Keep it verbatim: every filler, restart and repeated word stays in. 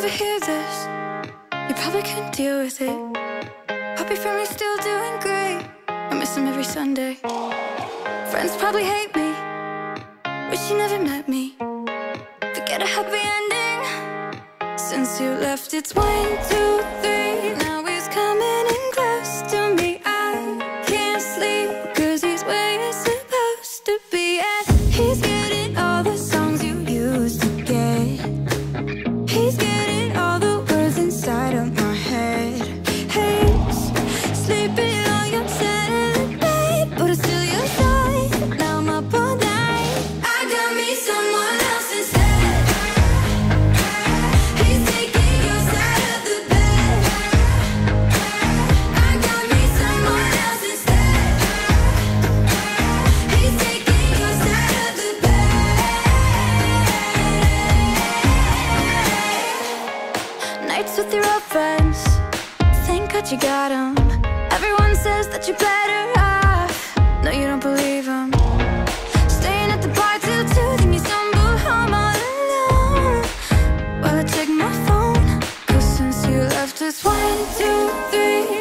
ever hear this, you probably couldn't deal with it. Hope your family's still doing great. I miss them every Sunday. Friends probably hate me, wish you never met me. Forget a happy ending, since you left it's one, two, three. Now he's coming in close to me. I can't sleep, cause he's where you're supposed to be. And he's getting all the songs you used to get. He's getting all the words inside of my head. He's sleeping on your side of the bed, but it's still your side. Now I'm up all night. I got me someone else instead. He's taking your side of the bed. I got me someone else instead. He's taking your side of the bed. Nights with your old friends, thank God you got 'em. Everyone says that you're better off, no you don't believe 'em. Staying at the bar till two, then you stumble home all alone. While I check my phone, cause since you left it's one, two, three.